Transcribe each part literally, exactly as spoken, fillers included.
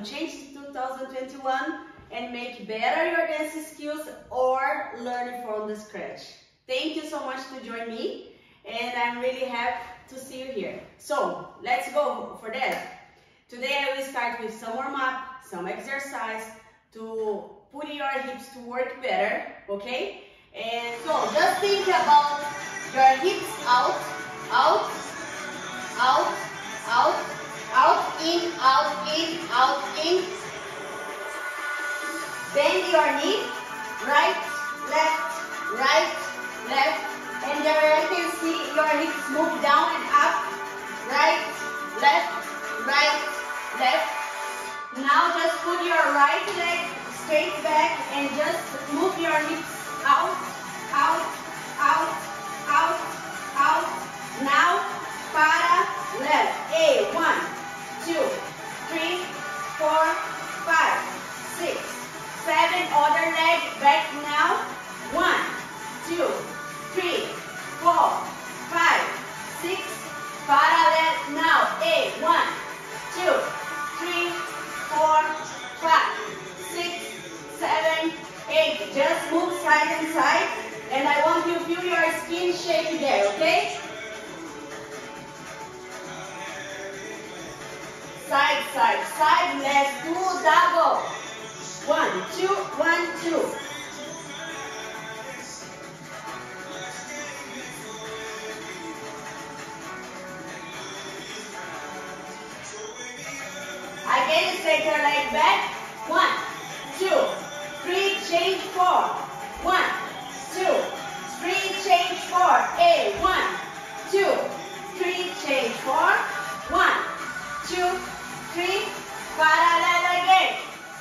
change two thousand twenty-one and make better your dancing skills or learn from the scratch. Thank you so much to join me, and I'm really happy to see you here. So let's go for that. Today I will start with some warm-up, some exercise to put your hips to work better, okay? And so just think about your hips out, out, out, out, out, in, out, in, out, in. Bend your knee, right, left, right, left. And there you can see your hips move down and up, right, left, right, left. Now just put your right leg straight back and just move your hips out, out, out, out, out. Now parallel. A, one, two, three, four, five, six, seven. Other leg back now. One, two, three, four, five, six. Parallel now. A, one, two, three, four, five, six, seven, eight. Just move side and side, and I want you to feel your skin shake there, okay? Side, side, side. Let's do double. One, two, one, two. Again, straight your leg back. One, two, three, change four. One, two, three, change four. A, one, two, three, change four. One, two, three, parallel again.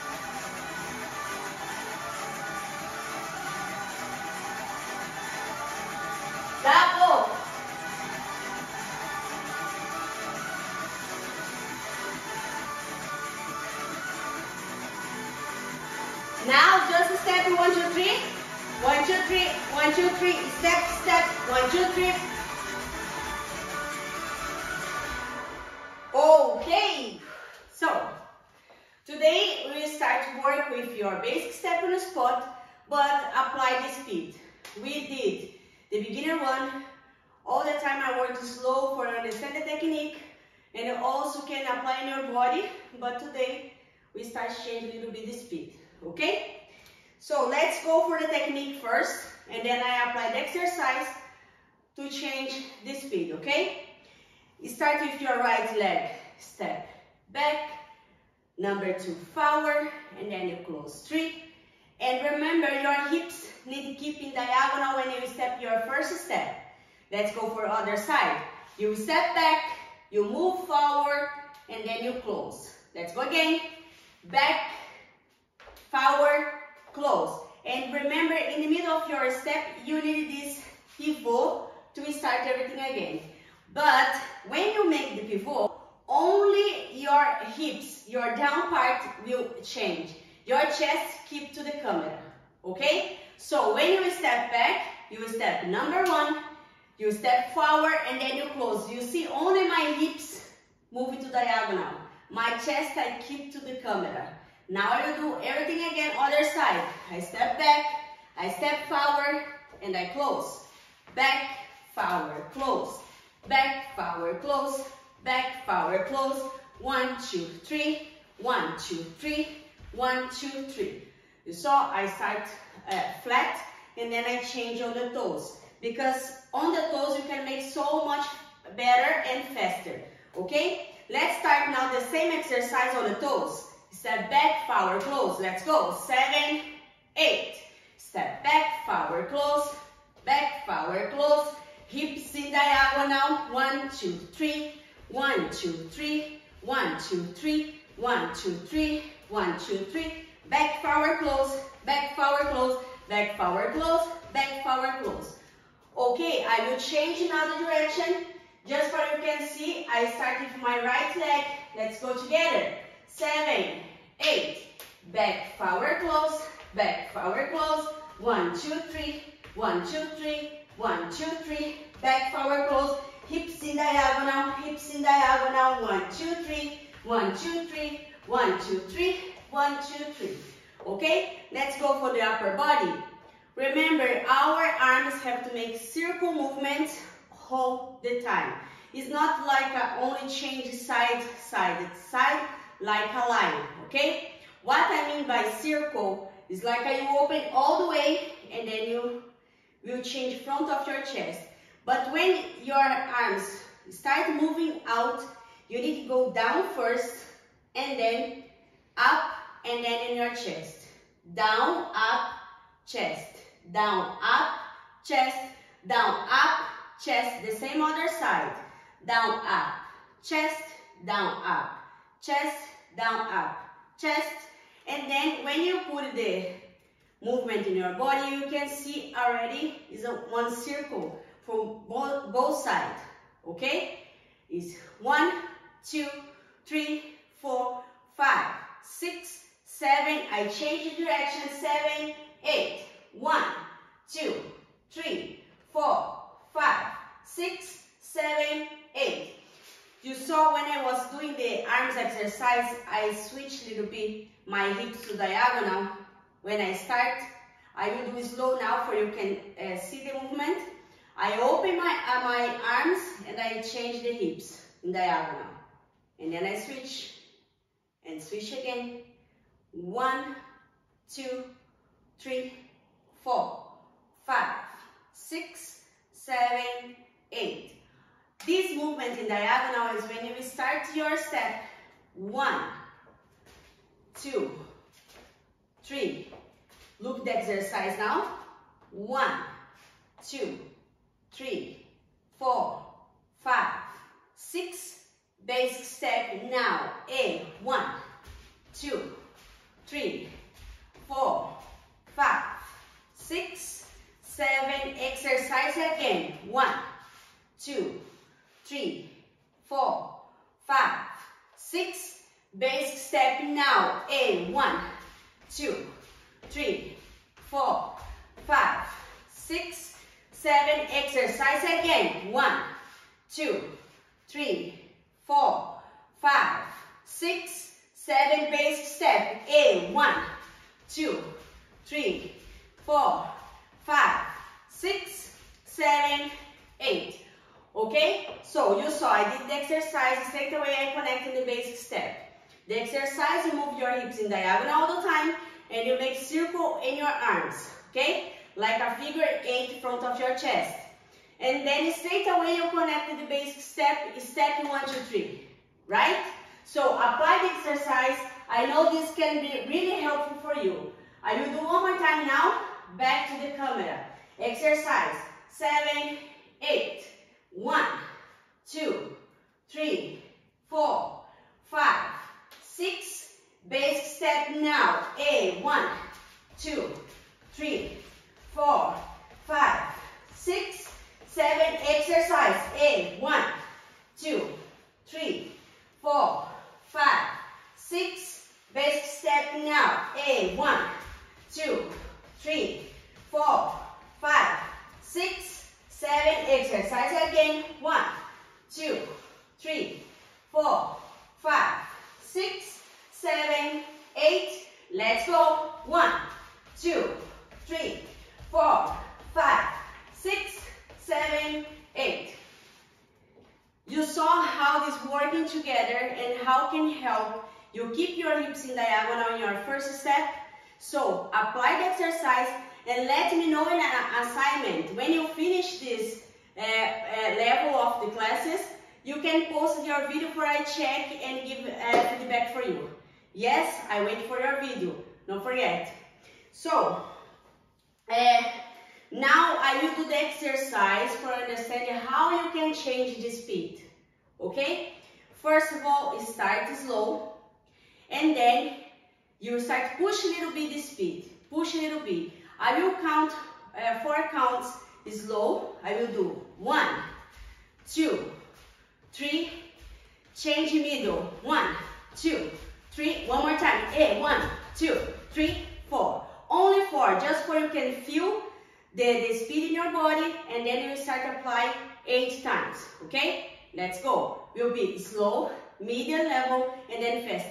Double. Now just step one, two, three. One, two, three. One, two, three. Step, step. One, two, three. Okay. So today we will start to work with your basic step on the spot, but apply the speed. We did the beginner one. All the time I work slow for understand the technique, and you also can apply in your body. But today we start to change a little bit the speed. Okay, so let's go for the technique first, and then I apply the exercise to change the speed. Okay, start with your right leg, step back, number two forward, and then you close three. And remember, your hips need to keep in diagonal when you step your first step. Let's go for other side. You step back, you move forward, and then you close. Let's go again. Back, forward, close. And remember, in the middle of your step, you need this pivot to start everything again. But when you make the pivot, only your hips, your down part will change. Your chest keep to the camera, okay? So when you step back, you step number one, you step forward, and then you close. You see only my hips moving to diagonal. My chest I keep to the camera. Now I will do everything again, other side. I step back, I step forward, and I close. Back, forward, close. Back, forward, close. Back, forward, close. One, two, three. One, two, three. One, two, three. You saw I start uh, flat, and then I change on the toes. Because on the toes you can make so much better and faster. Okay? Let's start now the same exercise on the toes. Step back, forward, close. Let's go. Seven, eight. Step back, forward, close. Back, forward, close. Hips in diagonal. One, two, three. One, two, three. One, two, three. One, two, three. One, two, three. Back, forward, close. Back, forward, close. Back, forward, close. Back, forward, close. Okay, I will change another direction. Just for you can see, I start with my right leg. Let's go together. Seven, eight. Back, forward, close. Back, forward, close. One, two, three. One, two, three. One, two, three. Back, forward, close. Hips in diagonal. Hips in diagonal. One, two, three. One, two, three. One, two, three. One, two, three. Okay? Let's go for the upper body. Remember, our arms have to make circle movements all the time. It's not like a only change side, side. It's side like a line, okay? What I mean by circle is like you open all the way and then you will change front of your chest. But when your arms start moving out, you need to go down first and then up and then in your chest. Down, up, chest. Down, up, chest. Down, up, chest. The same other side. Down, up, chest. Down, up, chest. Down, up, chest. And then when you put the movement in your body, you can see already is a one circle from both, both sides. Okay? It's one, two, three, four, five, six, seven. I change the direction. Seven, eight. One, two, three, four, five, six, seven, eight. You saw when I was doing the arms exercise, I switched a little bit my hips to diagonal. When I start, I will do slow now for you can uh, see the movement. I open my, uh, my arms and I change the hips in diagonal. And then I switch and switch again. One, two, three, four, five, six, seven, eight. This movement in diagonal is when you start your step. One, two, three. Look the exercise now. One, two, three, four, five, six. Basic step now. A. One, two, three, four, five, six, seven. Exercise again. One, two, three, four, five, six. Basic step now. A. One, two, three, four, five, six, seven. Exercise again. One, two, three, four, five, six, seven. Basic step. A. One, two, three, four, five, six, seven, eight. Okay? So you saw I did the exercise. Straight away I connected the basic step. The exercise, you move your hips in diagonal all the time and you make circle in your arms. Okay? Like a figure eight in front of your chest. And then straight away you connect the basic step, step one, two, three. Right? So apply the exercise. I know this can be really helpful for you. I will do one more time now. Back to the camera. Exercise. Seven, eight. One, two, three, four, five, six. Basic step now. A. One, two, three, four, five, six, seven. Exercise. A. One, two, three, four, five, six. Basic step now. A. One, two, three, four, five, six, seven. Exercise again. One, two, three, four, five, six, seven, eight. Let's go. One, two, three, four, five, six, seven, eight. You saw how this working together and how can help you keep your hips in diagonal in your first step. So apply the exercise and let me know in an assignment. When you finish this uh, uh, level of the classes, you can post your video for I check and give uh, feedback for you. Yes, I wait for your video. Don't forget. So, uh, now I will do the exercise for understanding how you can change the speed. Okay? First of all, start slow. And then you start push a little bit the speed. Push a little bit. I will count uh, four counts slow. I will do one, two, three. Change middle. One, two, three. One more time. A. One, two, three, four. Only four, just for you can feel the, the speed in your body, and then you start apply eight times. Okay? Let's go. Will be slow, medium level, and then faster.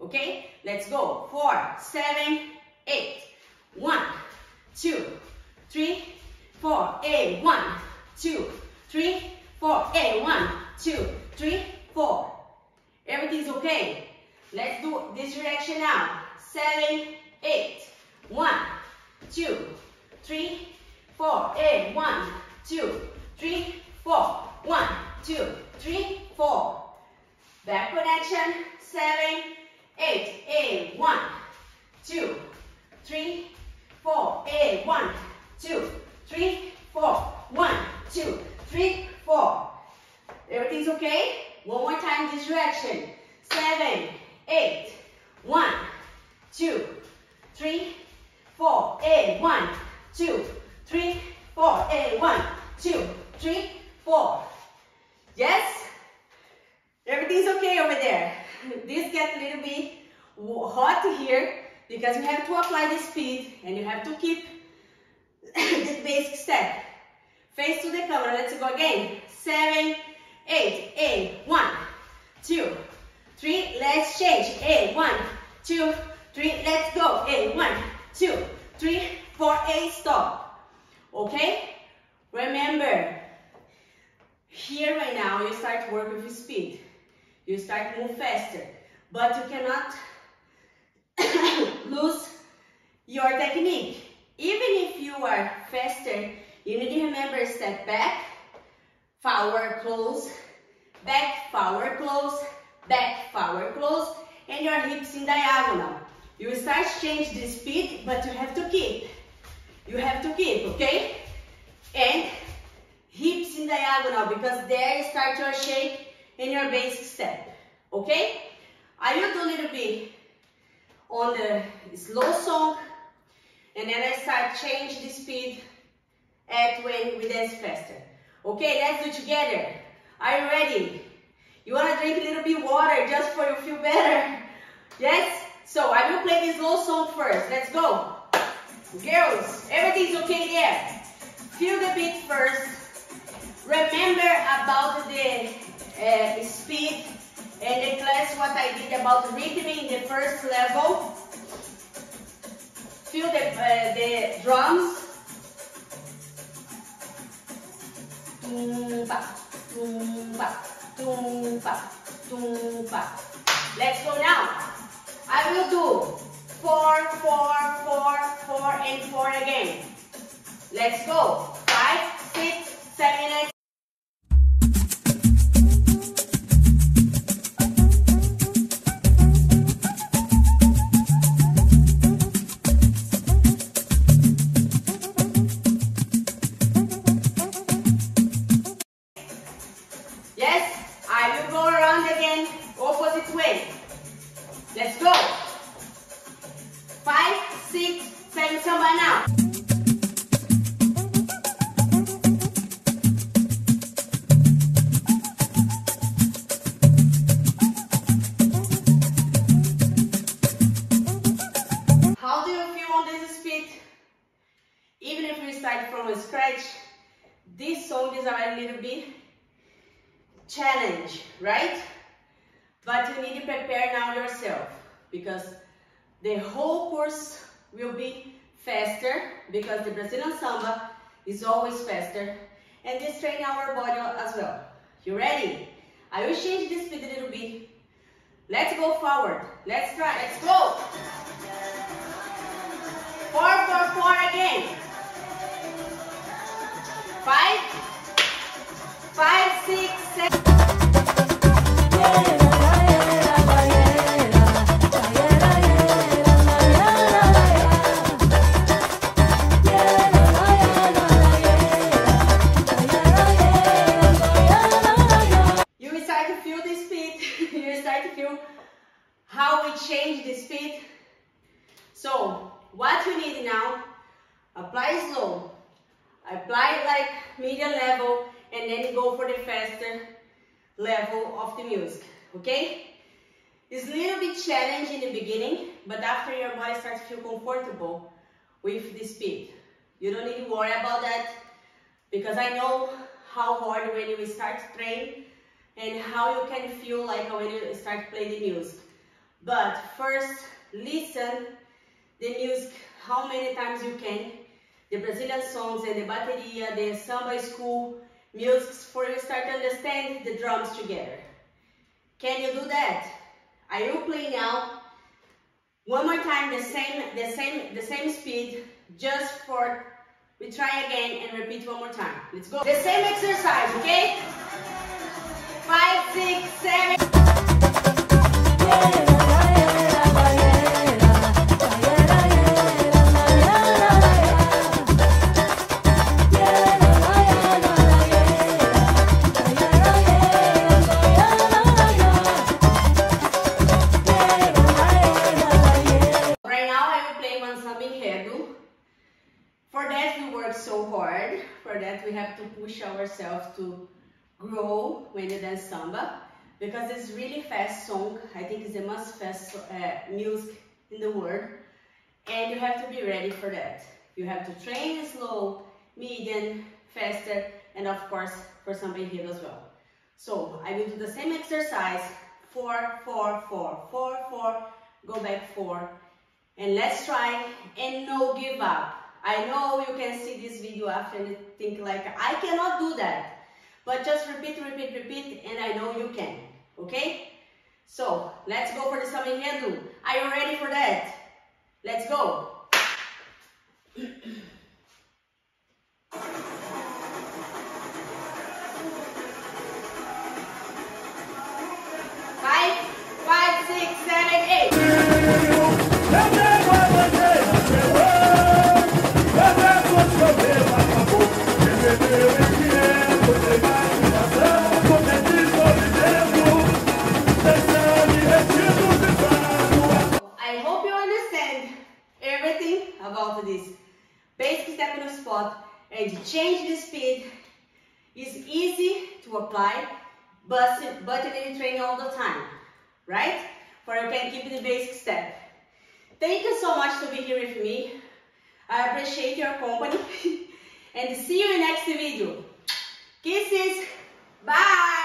Okay, let's go. Four, seven, eight. One, two, three, four, eight. One, two, three, four, eight. One, two, three, four. Everything's okay. Let's do this direction now. Seven, eight. One, two, three, four, eight. One, two, three, four. One, two, three, four. Back connection. Seven, eight, eight. One, two, three, four, eight. One, two, three, four. One, two, three, four. Everything's okay? One more time this direction. Seven, eight. One, two, three, four, eight. One, two, three, four, eight. One, two, three, four. Yes? Everything's okay over there. This gets a little bit hot here because you have to apply the speed and you have to keep the basic step. Face to the camera. Let's go again. Seven, eight, eight. One, two, three. Let's change. Eight. One, two, three. Let's go. Eight. One, two, three, four, eight. Stop. Okay? Remember, here right now you start to work with speed. You start to move faster, but you cannot lose your technique. Even if you are faster, you need to remember step back, forward, close, back, forward, close, back, forward, close, and your hips in diagonal. You start to change the speed, but you have to keep. You have to keep, okay? And hips in diagonal, because there you start your shake in your basic step, okay? I will do a little bit on the slow song, and then I start change the speed at when we dance faster. Okay, let's do it together. Are you ready? You wanna drink a little bit water just for you feel better? Yes? So I will play this slow song first. Let's go. Girls, everything's okay there. Feel the beat first. Remember about the uh, speed and the class what I did about rhythm in the first level. Feel the, uh, the drums. Tumba, tumba, tumba, tumba. Let's go now. I will do four, four, four, four, and four again. Let's go. Five, six, seven, eight. Yes, I will go around again, opposite way. Let's go. Five, six, seven, samba now. How do you feel on this speed? Even if we start from scratch, this song is a little bit challenge, right? But you need to prepare now yourself, because the whole course will be faster, because the Brazilian samba is always faster, and this train our body as well. You ready? I will change the speed a little bit. Let's go forward. Let's try. Let's go. Four, four, four again. Five, five, six, seven. How we change the speed. So what you need now, apply slow, apply like medium level, and then go for the faster level of the music, okay? It's a little bit challenging in the beginning, but after your body starts to feel comfortable with the speed, you don't need to worry about that, because I know how hard when you start to train and how you can feel like when you start to play the music. But first, listen the music how many times you can. The Brazilian songs and the bateria, the samba school music, for you start to understand the drums together. Can you do that? I will play now. One more time, the same, the same, the same speed, just for, we try again and repeat one more time. Let's go. The same exercise, okay? Five, six, seven. For that we work so hard, for that we have to push ourselves to grow when you dance samba, because it's really fast song. I think it's the most fast uh, music in the world, and you have to be ready for that. You have to train slow, medium, faster, and of course for samba enredo as well. So I will do the same exercise, four, four, four, four, four, go back four, and let's try and no give up. I know you can see this video after and think like, I cannot do that. But just repeat, repeat, repeat, and I know you can. Okay? So, let's go for the samba enredo. Are you ready for that? Let's go. Five, five, six, seven, eight. I hope you understand everything about this basic step on the spot, and change the speed is easy to apply, but, but you need to train all the time, right? For you can keep the basic step. Thank you so much to be here with me. I appreciate your company and see you in next video. Kisses. Bye.